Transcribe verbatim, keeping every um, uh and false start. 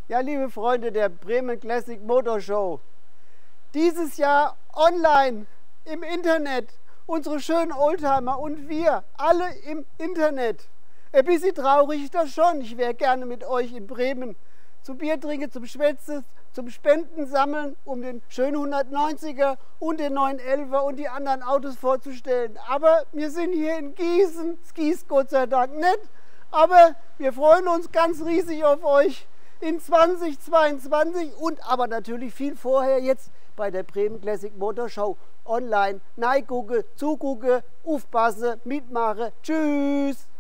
Ja, liebe Freunde der Bremen Classic Motor Show, dieses Jahr online im Internet, unsere schönen Oldtimer und wir alle im Internet. Ein bisschen traurig ist das schon. Ich wäre gerne mit euch in Bremen zum Bier trinken, zum Schwätzen, zum Spenden sammeln, um den schönen hundertneunziger und den neun elfer und die anderen Autos vorzustellen. Aber wir sind hier in Gießen, es gießt Gott sei Dank nicht, aber wir freuen uns ganz riesig auf euch in zweitausendzweiundzwanzig und aber natürlich viel vorher jetzt bei der Bremen Classic Motor Show online. Nein gucke, zugucke, aufpasse, mitmache. Tschüss!